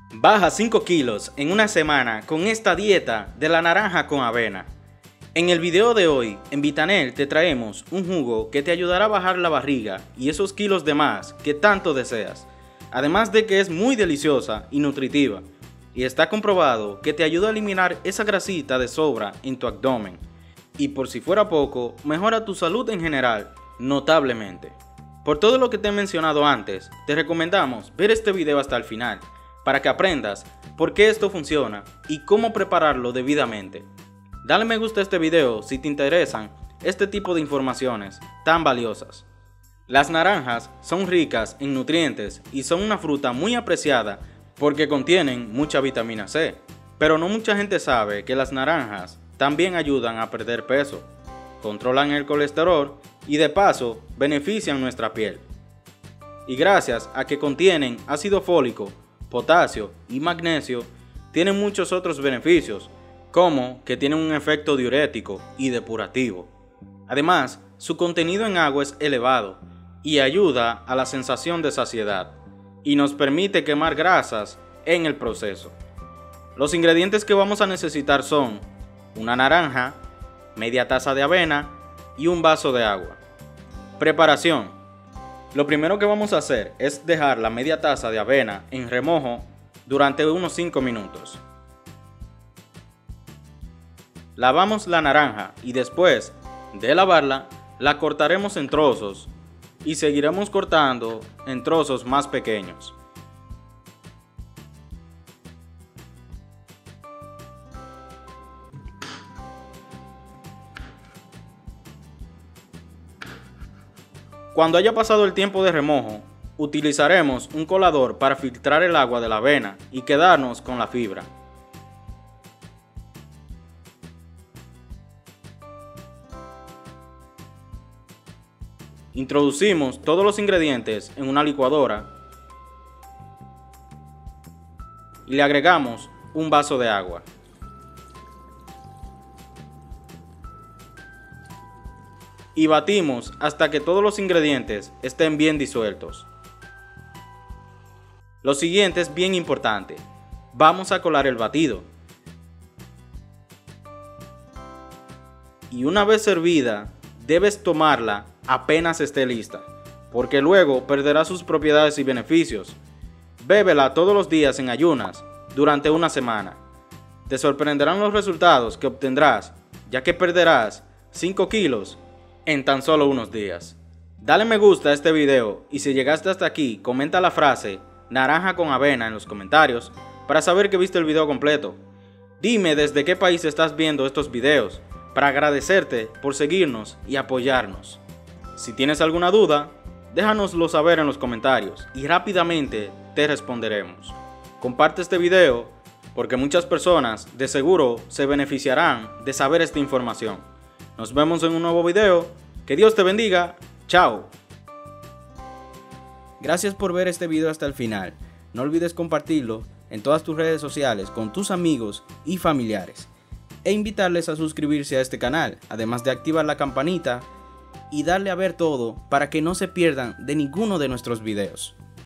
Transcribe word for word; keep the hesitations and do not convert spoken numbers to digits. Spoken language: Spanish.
Baja cinco kilos en una semana con esta dieta de la naranja con avena. En el video de hoy, en Vitanel te traemos un jugo que te ayudará a bajar la barriga y esos kilos de más que tanto deseas. Además de que es muy deliciosa y nutritiva. Y está comprobado que te ayuda a eliminar esa grasita de sobra en tu abdomen. Y por si fuera poco, mejora tu salud en general, notablemente. Por todo lo que te he mencionado antes, te recomendamos ver este video hasta el final, para que aprendas por qué esto funciona y cómo prepararlo debidamente. Dale me gusta a este video si te interesan este tipo de informaciones tan valiosas. Las naranjas son ricas en nutrientes y son una fruta muy apreciada porque contienen mucha vitamina C. Pero no mucha gente sabe que las naranjas también ayudan a perder peso, controlan el colesterol y de paso benefician nuestra piel. Y gracias a que contienen ácido fólico, potasio y magnesio, tienen muchos otros beneficios, como que tienen un efecto diurético y depurativo. Además, su contenido en agua es elevado y ayuda a la sensación de saciedad y nos permite quemar grasas en el proceso. Los ingredientes que vamos a necesitar son una naranja, media taza de avena y un vaso de agua. Preparación. Lo primero que vamos a hacer es dejar la media taza de avena en remojo durante unos cinco minutos. Lavamos la naranja y después de lavarla, la cortaremos en trozos y seguiremos cortando en trozos más pequeños. Cuando haya pasado el tiempo de remojo, utilizaremos un colador para filtrar el agua de la avena y quedarnos con la fibra. Introducimos todos los ingredientes en una licuadora y le agregamos un vaso de agua. Y batimos hasta que todos los ingredientes estén bien disueltos. Lo siguiente es bien importante. Vamos a colar el batido. Y una vez servida, debes tomarla apenas esté lista, porque luego perderá sus propiedades y beneficios. Bébela todos los días en ayunas durante una semana. Te sorprenderán los resultados que obtendrás, ya que perderás cinco kilos en tan solo unos días. Dale me gusta a este video y si llegaste hasta aquí, comenta la frase naranja con avena en los comentarios para saber que viste el video completo. Dime desde qué país estás viendo estos videos para agradecerte por seguirnos y apoyarnos. Si tienes alguna duda, déjanoslo saber en los comentarios y rápidamente te responderemos. Comparte este video porque muchas personas de seguro se beneficiarán de saber esta información. Nos vemos en un nuevo video. Que Dios te bendiga. Chao. Gracias por ver este video hasta el final. No olvides compartirlo en todas tus redes sociales con tus amigos y familiares. E invitarles a suscribirse a este canal, además de activar la campanita y darle a ver todo para que no se pierdan de ninguno de nuestros videos.